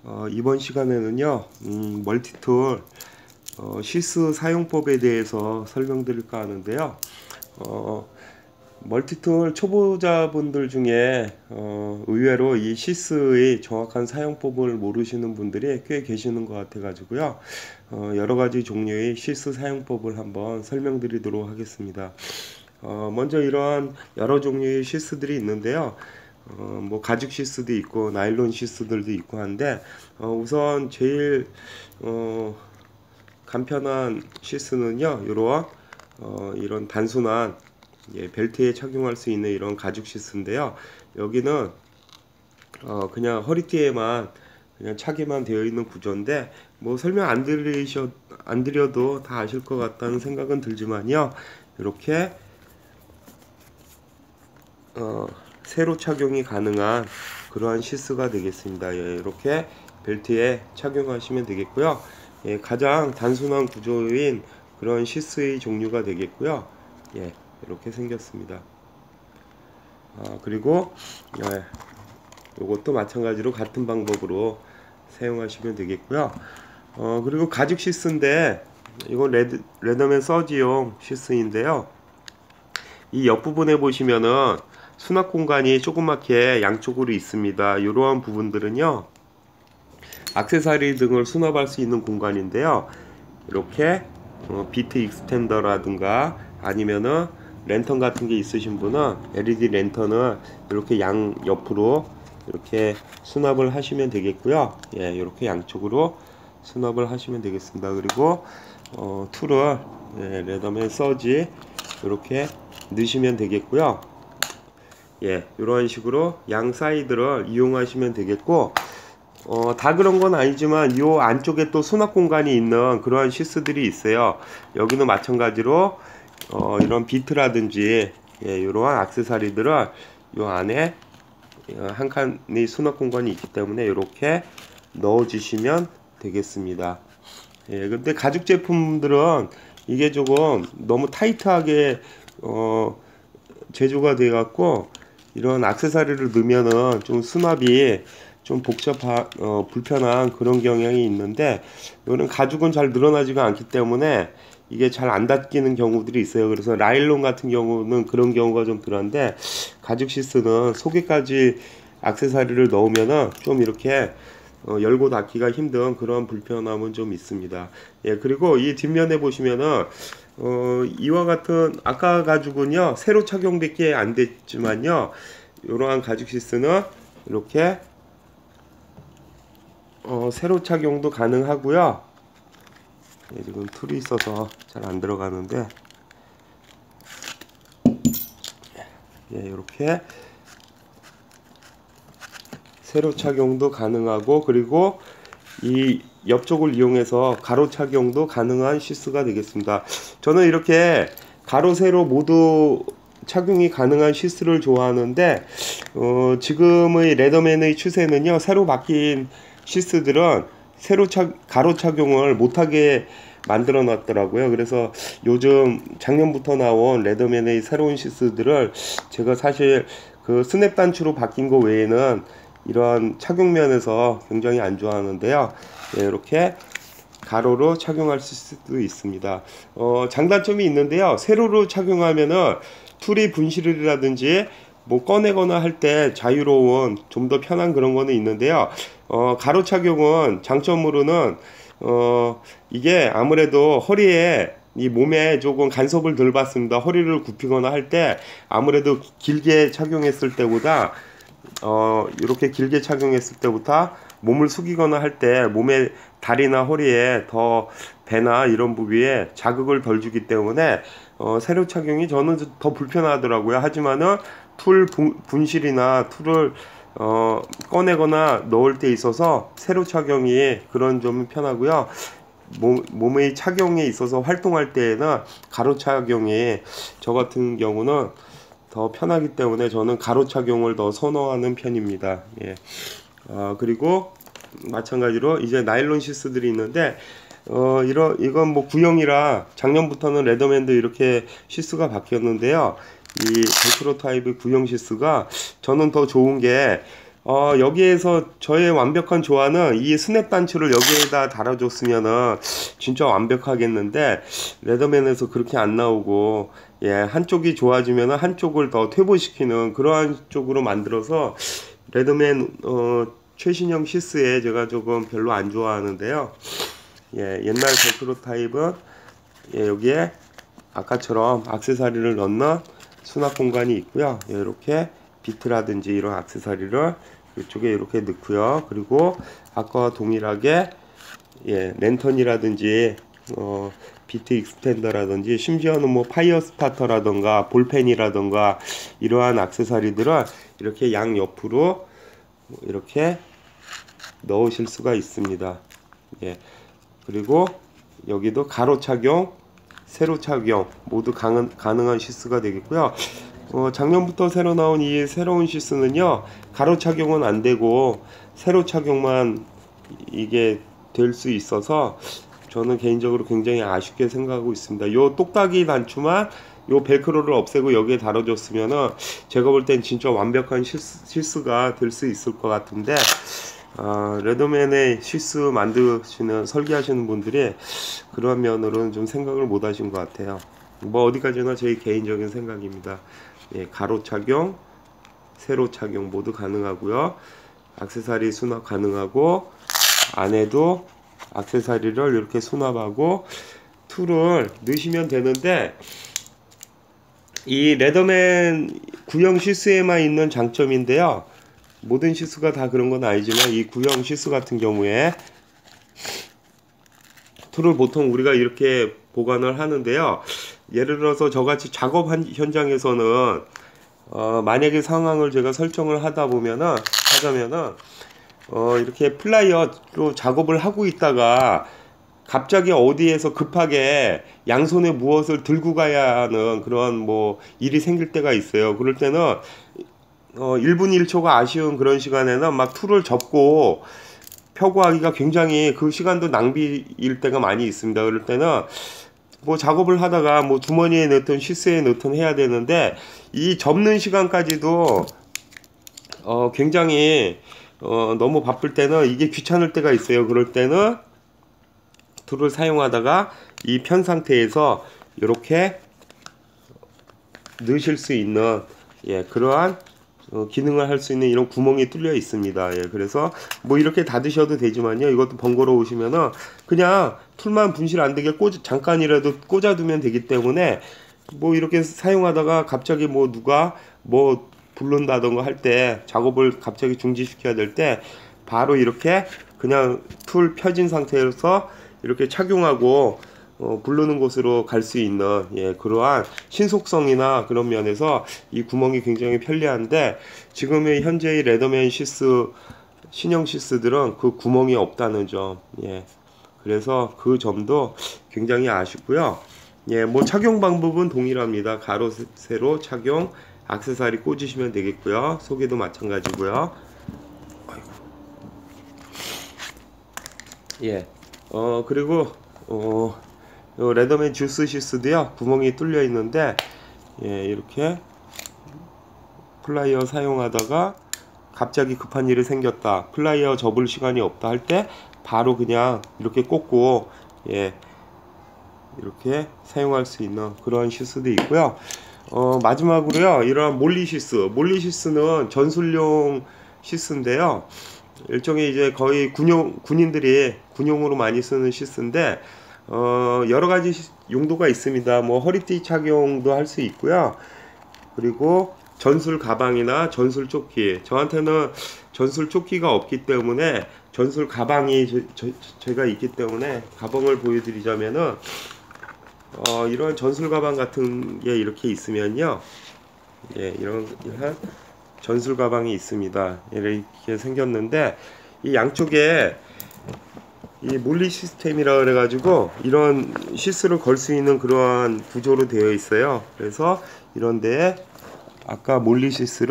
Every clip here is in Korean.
이번 시간에는요, 멀티툴 시스 사용법에 대해서 설명드릴까 하는데요. 멀티툴 초보자분들 중에 의외로 이 시스의 정확한 사용법을 모르시는 분들이 꽤 계시는 것 같아 가지고요. 여러가지 종류의 시스 사용법을 한번 설명드리도록 하겠습니다. 먼저 이러한 여러 종류의 시스들이 있는데요. 뭐 가죽 시스도 있고 나일론 시스들도 있고 한데, 우선 제일 간편한 시스는요, 이런 단순한 벨트에 착용할 수 있는 이런 가죽 시스인데요. 여기는 그냥 허리띠에만 그냥 차기만 되어 있는 구조인데, 뭐 설명 안 드려도 다 아실 것 같다는 생각은 들지만요, 이렇게 세로 착용이 가능한 그러한 시스가 되겠습니다. 이렇게 벨트에 착용하시면 되겠고요. 가장 단순한 구조인 그런 시스의 종류가 되겠고요. 이렇게 생겼습니다. 그리고 이것도 마찬가지로 같은 방법으로 사용하시면 되겠고요. 그리고 가죽 시스인데, 이건 레더맨 서지용 시스인데요. 이 옆부분에 보시면은 수납 공간이 조그맣게 양쪽으로 있습니다. 이러한 부분들은요, 액세서리 등을 수납할 수 있는 공간인데요. 이렇게 비트 익스텐더라든가 아니면은 랜턴 같은 게 있으신 분은 LED 랜턴을 이렇게 양 옆으로 이렇게 수납을 하시면 되겠고요. 이렇게 양쪽으로 수납을 하시면 되겠습니다. 그리고 툴을 레더맨 서지 이렇게 넣으시면 되겠고요. 이런 식으로 양 사이드를 이용하시면 되겠고, 다 그런 건 아니지만 요 안쪽에 또 수납 공간이 있는 그러한 시스들이 있어요. 여기는 마찬가지로 이런 비트라든지 이러한 액세서리들을 요 안에 한 칸의 수납 공간이 있기 때문에 이렇게 넣어 주시면 되겠습니다. 근데 가죽 제품들은 이게 조금 너무 타이트하게 제조가 돼 갖고, 이런 액세서리를 넣으면은 좀 수납이 좀 불편한 그런 경향이 있는데, 이거는 가죽은 잘 늘어나지가 않기 때문에 이게 잘 안 닫히는 경우들이 있어요. 그래서 나일론 같은 경우는 그런 경우가 좀 덜한데, 가죽 시스는 속에까지 액세서리를 넣으면은 좀 이렇게 열고 닫기가 힘든 그런 불편함은 좀 있습니다. 그리고 이 뒷면에 보시면은 이와 같은 아까 가죽은요, 세로 착용밖에 안 됐지만요, 이러한 가죽 시스는 이렇게 세로 착용도 가능하고요. 지금 툴이 있어서 잘 안 들어가는데, 이렇게 세로 착용도 가능하고, 그리고 이 옆쪽을 이용해서 가로 착용도 가능한 시스가 되겠습니다. 저는 이렇게 가로 세로 모두 착용이 가능한 시스를 좋아하는데, 지금의 레더맨의 추세는요, 새로 바뀐 시스들은 가로 착용을 못하게 만들어 놨더라고요. 그래서 요즘 작년부터 나온 레더맨의 새로운 시스들을 제가 사실 그 스냅 단추로 바뀐 거 외에는 이러한 착용면에서 굉장히 안 좋아하는데요. 이렇게 가로로 착용할 수도 있습니다. 장단점이 있는데요. 세로로 착용하면은 툴이 분실이라든지 뭐 꺼내거나 할 때 자유로운 좀 더 편한 그런 거는 있는데요. 가로 착용은 장점으로는 이게 아무래도 허리에 이 몸에 조금 간섭을 덜 받습니다. 허리를 굽히거나 할 때 아무래도 길게 착용했을 때보다 이렇게 길게 착용했을 때부터 몸을 숙이거나 할 때 몸의 다리나 허리에 더 배나 이런 부위에 자극을 덜 주기 때문에 세로 착용이 저는 더 불편하더라고요. 하지만은 툴 분실이나 툴을 꺼내거나 넣을 때 있어서 세로 착용이 그런 점이 편하고요. 몸의 착용에 있어서 활동할 때에는 가로 착용이 저 같은 경우는 더 편하기 때문에 저는 가로 착용을 더 선호하는 편입니다. 그리고 마찬가지로 이제 나일론 시스들이 있는데, 이건 뭐 구형이라 작년부터는 레더맨도 이렇게 시스가 바뀌었는데요. 이 벨크로 타입의 구형 시스가 저는 더 좋은 게, 여기에서 저의 완벽한 조화는 이 스냅 단추를 여기에다 달아줬으면은 진짜 완벽하겠는데, 레더맨에서 그렇게 안 나오고, 예, 한쪽이 좋아지면은 한쪽을 더 퇴보시키는 그러한 쪽으로 만들어서, 레더맨, 최신형 시스에 제가 조금 별로 안 좋아하는데요. 예, 옛날 벨크로 타입은, 예, 여기에 아까처럼 액세서리를 넣는 수납 공간이 있고요. 예, 이렇게 비트라든지 이런 액세서리를 이쪽에 이렇게 넣고요. 그리고 아까와 동일하게, 예, 랜턴이라든지 비트 익스텐더라든지 심지어는 뭐 파이어 스타터라던가 볼펜이라던가 이러한 액세서리들을 이렇게 양 옆으로 이렇게 넣으실 수가 있습니다. 예. 그리고 여기도 가로 착용, 세로 착용 모두 가능한 시스가 되겠고요. 작년부터 새로 나온 이 새로운 시스는요, 가로 착용은 안 되고 세로 착용만 이게 될 수 있어서 저는 개인적으로 굉장히 아쉽게 생각하고 있습니다. 요 똑딱이 단추만 요 벨크로를 없애고 여기에 달아줬으면은 제가 볼 땐 진짜 완벽한 시스가 될 수 있을 것 같은데, 레더맨의 시스 만드시는 설계하시는 분들이 그런 면으로는 좀 생각을 못 하신 것 같아요. 뭐 어디까지나 제 개인적인 생각입니다. 예, 가로 착용, 세로 착용 모두 가능하고요. 액세서리 수납 가능하고, 안에도 액세서리를 이렇게 수납하고 툴을 넣으시면 되는데, 이 레더맨 구형 시스에만 있는 장점인데요. 모든 시스가 다 그런 건 아니지만 이 구형 시스 같은 경우에 툴을 보통 우리가 이렇게 보관을 하는데요. 예를 들어서 저같이 작업 현장에서는 만약에 상황을 제가 설정을 하자면은 이렇게 플라이어로 작업을 하고 있다가 갑자기 어디에서 급하게 양손에 무엇을 들고 가야 하는 그런 뭐 일이 생길 때가 있어요. 그럴 때는 1분 1초가 아쉬운 그런 시간에는 막 툴을 접고 펴고 하기가 굉장히 그 시간도 낭비일 때가 많이 있습니다. 그럴 때는 뭐 작업을 하다가 뭐 주머니에 넣든 시스에 넣든 해야 되는데, 이 접는 시간까지도 굉장히 너무 바쁠 때는 이게 귀찮을 때가 있어요. 그럴 때는 툴을 사용하다가 이 편 상태에서 이렇게 넣으실 수 있는, 예, 그러한 기능을 할 수 있는 이런 구멍이 뚫려 있습니다. 예, 그래서 뭐 이렇게 닫으셔도 되지만요, 이것도 번거로우시면은 그냥 툴만 분실 안 되게 잠깐이라도 꽂아두면 되기 때문에, 뭐 이렇게 사용하다가 갑자기 뭐 누가 뭐 부른다던가 할 때, 작업을 갑자기 중지시켜야 될 때 바로 이렇게 그냥 툴 펴진 상태에서 이렇게 착용하고 부르는 곳으로 갈 수 있는, 예, 그러한 신속성이나 그런 면에서 이 구멍이 굉장히 편리한데, 지금의 현재의 레더맨 시스 신형 시스들은 그 구멍이 없다는 점, 예, 그래서 그 점도 굉장히 아쉽고요. 예, 뭐 착용 방법은 동일합니다. 가로 세로 착용, 액세서리 꽂으시면 되겠고요. 속에도 마찬가지고요. 예, 그리고 요 레더맨 주스 시스도요, 구멍이 뚫려 있는데, 예, 이렇게 플라이어 사용하다가 갑자기 급한 일이 생겼다, 플라이어 접을 시간이 없다 할 때 바로 그냥 이렇게 꽂고, 예, 이렇게 사용할 수 있는 그런 시스도 있고요. 마지막으로요, 이런 몰리시스는 전술용 시스인데요. 일종의 이제 거의 군인들이 군용으로 많이 쓰는 시스인데, 여러 가지 용도가 있습니다. 뭐 허리띠 착용도 할 수 있고요. 그리고 전술 가방이나 전술 조끼, 저한테는 전술 조끼가 없기 때문에 전술 가방이 제가 있기 때문에 가방을 보여드리자면은, 이런 전술 가방 같은 게 이렇게 있으면요, 예, 이런 전술 가방이 있습니다. 이렇게 생겼는데, 이 양쪽에 이 몰리 시스템이라 그래가지고 이런 시스를 걸 수 있는 그러한 구조로 되어 있어요. 그래서 이런 데에 아까 몰리 시스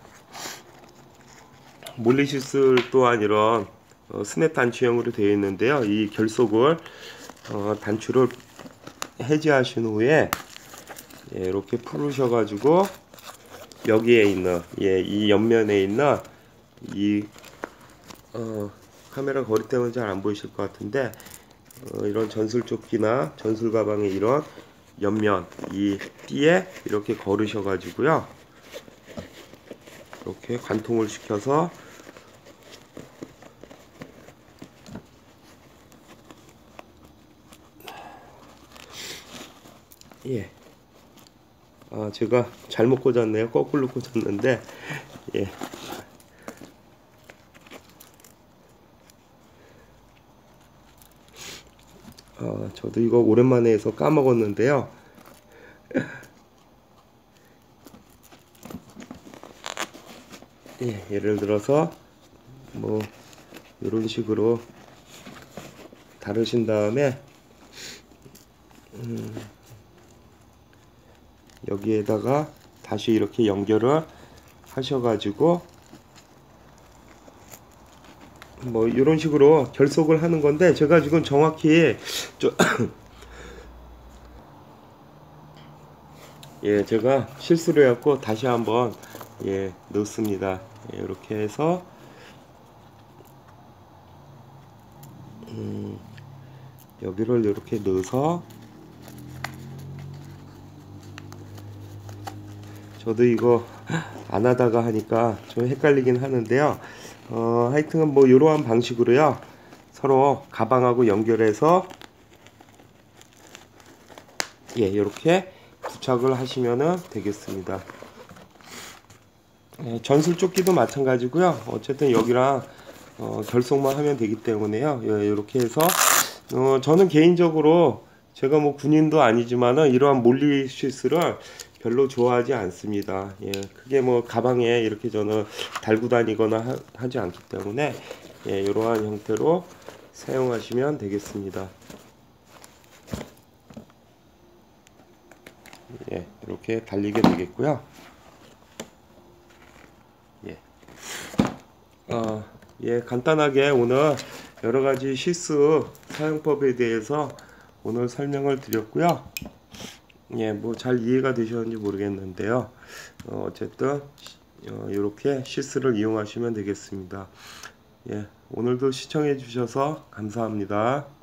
또한 이런 스냅 단추형으로 되어 있는데요. 이 결속을 단추를 해제하신 후에, 예, 이렇게 풀으셔가지고 여기에 있는, 예, 이 옆면에 있는 이 카메라 거리 때문에 잘 안 보이실 것 같은데 이런 전술조끼나 전술 가방에 이런 옆면 이 띠에 이렇게 걸으셔 가지고요, 이렇게 관통을 시켜서 예. 제가 잘못 꽂았네요. 거꾸로 꽂았는데 예. 저도 이거 오랜만에 해서 까먹었는데요. 예, 예를 들어서 뭐 이런 식으로 다루신 다음에 여기에다가 다시 이렇게 연결을 하셔가지고 뭐 이런 식으로 결속을 하는 건데, 제가 지금 정확히 예, 제가 실수를 해갖고 다시 한번 예 넣습니다. 예, 이렇게 해서 여기를 이렇게 넣어서, 저도 이거 안 하다가 하니까 좀 헷갈리긴 하는데요. 하여튼 뭐 이러한 방식으로요, 서로 가방하고 연결해서 예, 이렇게 부착을 하시면 되겠습니다. 예, 전술조끼도 마찬가지고요. 어쨌든 여기랑 결속만 하면 되기 때문에요. 예, 이렇게 해서 저는 개인적으로 제가 뭐 군인도 아니지만은 이러한 몰리 슈스를 별로 좋아하지 않습니다. 예, 크게 뭐 가방에 이렇게 저는 달고 다니거나 하지 않기 때문에 예, 이러한 형태로 사용하시면 되겠습니다. 예, 이렇게 달리게 되겠고요. 예. 예, 간단하게 오늘 여러가지 시스 사용법에 대해서 오늘 설명을 드렸고요. 예, 뭐 잘 이해가 되셨는지 모르겠는데요. 어쨌든 이렇게 시스를 이용하시면 되겠습니다. 예, 오늘도 시청해 주셔서 감사합니다.